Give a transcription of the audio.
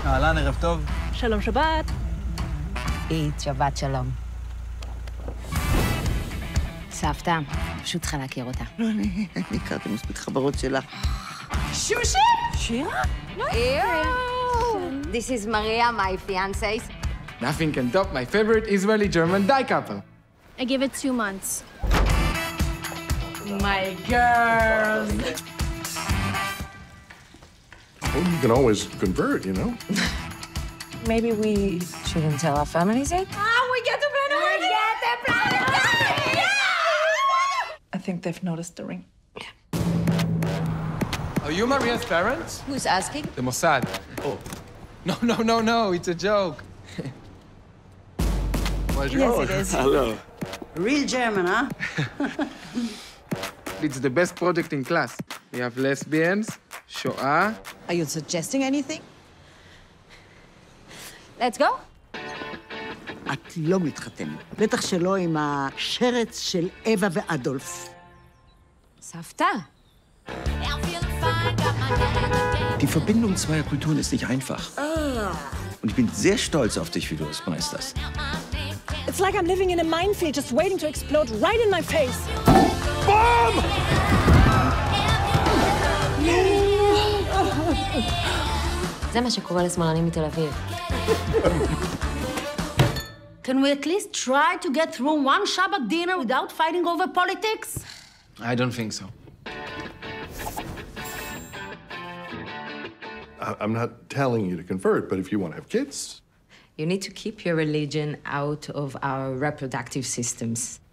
אהלן, ערב טוב. שלום שבת. שבת שלום. סבתא, פשוט צריכה להכיר אותה. לא, אני הכרתי מספיק חברות שלה. שושי! שירה? This is Maria, my fiancé. Nothing can top my favorite Israeli-German dye couple. I give it 2 months. My girls. Well, you can always convert, you know? Maybe we shouldn't tell our families yet? We get to plan a wedding! We get to plan a wedding! I think they've noticed the ring. Are you Maria's parents? Who's asking? The Mossad. Oh. No, it's a joke. Yes, it is. Hello. Real German, huh? It's the best project in class. We have lesbians, Shoah. Are you suggesting anything? Let's go. את לא מתחתנת. בטח שלא עם השרץ של אווה ואדולף. סבתא. Die Verbindung zweier Kulturen ist nicht einfach. Und ich bin sehr stolz auf dich, wie du es meisterst. It's like I'm living in a minefield just waiting to explode right in my face. Bomb! זה מה שקורה לשמאלנים מתל אביב. Can we at least try to get through one Shabbat dinner without fighting over politics? I don't think so. I'm not telling you to convert, but if you want to have kids... You need to keep your religion out of our reproductive systems.